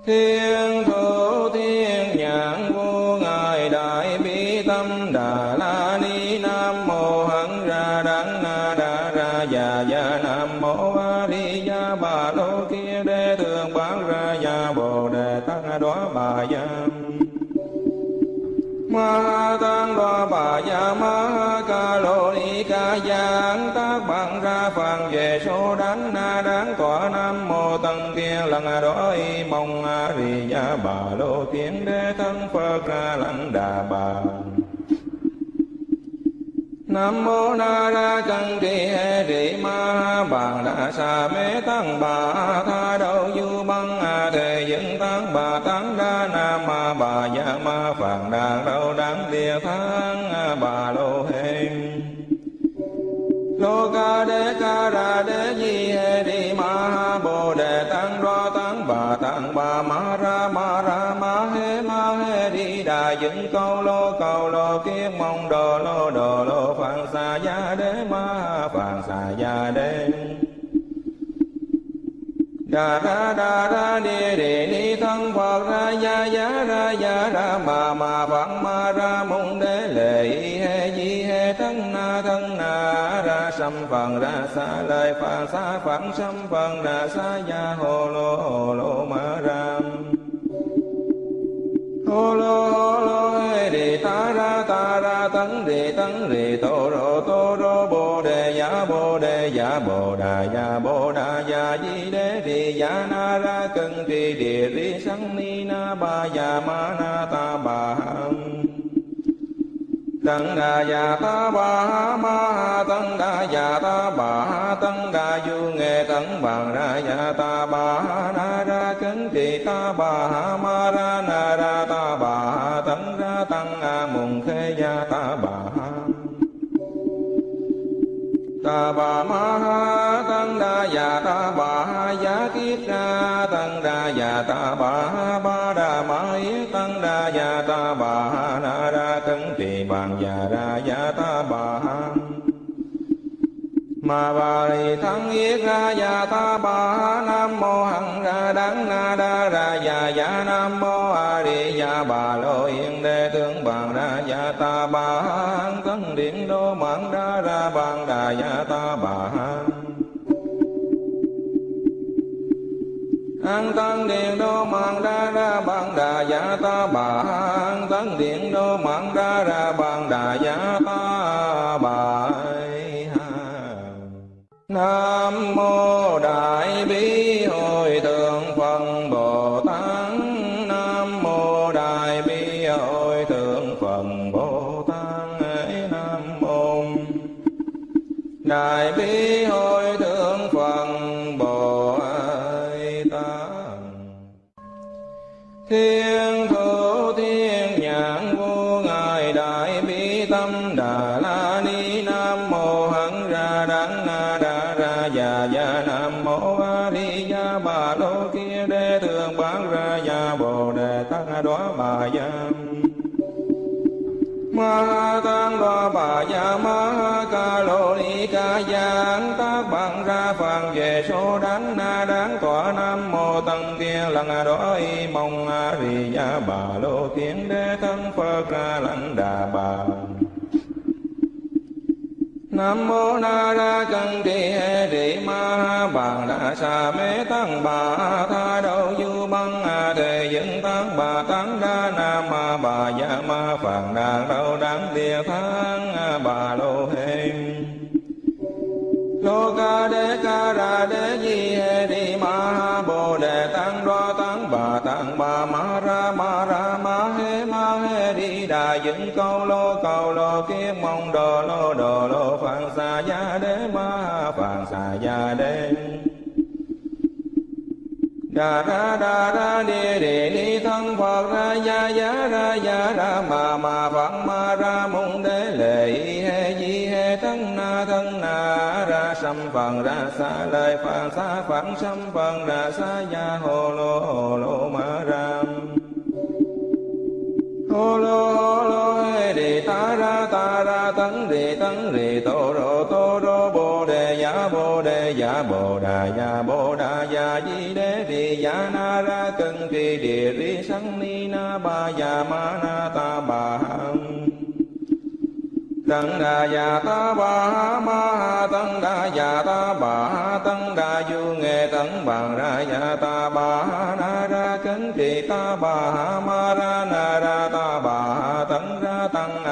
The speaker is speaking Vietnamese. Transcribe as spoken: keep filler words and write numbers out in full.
Thiên thủ thiên nhãn vô ngài đại bi tâm đà la ni. Nam mô hằng ra đắng na đa ra già già. Nam mô a di đà bà lô kia đế thường bán ra gia bồ đề tăng đoá bà gia. Ma tăng đoá bà gia ma ca lô ni ca giang tác bằng ra phàn về số đắng na đáng tọa. Nam mô tăng kia lần đói mong a di đà bà lô kiến đế thân Phật ra lăng đà bà. Nam mô na ra cân trì hệ trì ma bàn đà sa mê tăng bà tha đâu du băng a thề dân tăng bà tăng đa nam ma bà gia ma phàn đàn đâu đáng địa thắng bà lô hê. Lô ca đế ca ra đế di hệ trì ma bồ đề tăng đoa tăng bà tăng bà ma ra ma ra ma hê ma hê đi đà dân câu lô câu lô kiết mong đồ lô đồ lô phạn xà gia đế ma phạn xà gia đế. Đà ra đà ra đi đi ni thân Phật ra gia gia ra gia ra ma ma phạn ma ra mong đế lệ hê di hê thân na thân na ra sâm phần ra xa lời phạn xa phạn sâm phần ra xa gia hồ lô hồ lô ma ra. Hô lô hô lô hê đi ta ra ta ra tấn đi tấn đi tô rô tô rô bồ đề giả bồ đề giả bồ đà giả bồ đà giả di đế đi giả na ra cân trì địa ri sanh ni na ba giả ma na ta bà ham. Tăng đà già ta bà ma tăng đà già ta bà tăng đà du nghệ tăng bằng ra già ta bà na ra cấn trì ta bà ma ra na ra ta bà tăng ra tăng a mùng khê gia ta bà ta bà ma tăng đà già ta bà giá kiết ra tăng đà già ta bà ba đà ma yết tăng đà già ta bà na ra cấn trì bàn già ra già ta bà ma bà ri thắng yết ra già ta bà. Nam mô hằng ra đắng na đa ra già già. Nam mô a di đà bà lô yên đế tướng bàn ra già ta bà. Hằng tấn điện đô mạng đa ra bàn đà già ta bà. Hằng tấn điện đô mạng đa ra bàn đà già ta bà. Hằng tấn điện đô mạng đa ra bàn đà già ta bà. Nam mô đại bi hội thượng Phật Bồ Tát. Nam mô đại bi hội thượng Phật Bồ Tát. Nam mô đại bi hội thượng Phật Bồ Tát. Thiên thủ thiên nhãn vô ngài đại bi tâm đà la ni. Nam mô hằng ra đắng na đa ra già già. Nam mô a di đà bà lô kia đế thường bán ra gia bồ đề tăng đoá bà gia. Ma tăng đoá bà gia ma ca lô ni ca giang tác bằng ra phàn về số đắng na đáng tọa. Nam mô tăng kia lần đói mong a di đà bà lô kiến đế thân Phật ra lăng đà bà. Nam mô na ra cân trì hệ trì ma bàn đà sa mê tăng bà tha đâu du băng a thề dân tăng bà tăng đa nam ma bà gia ma phàn đàn đâu đáng địa thắng bà lô hê. Lô ca đế ca ra đế di hệ trì ma bồ đề tăng đoa tăng bà tăng bà ma ra ma ra ma hê ma hê đi đà dân câu lô câu lô kiết mong đồ lô đồ lô phạn xà gia đế ma phạn xà gia đế. Đà ra đà ra đi đi ni thân Phật ra gia gia ra gia ra ma ma phạn ma ra mong đế lệ hê di hê thân na thân na ra sâm phần ra xa lời phạn xa phạn sâm phần ra xa gia hồ lô hồ lô ma ra. Hô lô hô lô hê đi ta ra ta ra tấn đi tấn đi tô rô tô rô bồ đề giả bồ đề giả ya bồ đà ya bồ đà ya di đế ri ya na ra cân tri địa ri sang ni na ba ya ma na ta ba tăng đà ya ta ba ma tăng đà ya ta ba tăng đà du nghệ tăng bằng ra ya ta ba na ra cấn trì ta ba ma ra na ra ta ba tăng ra tăng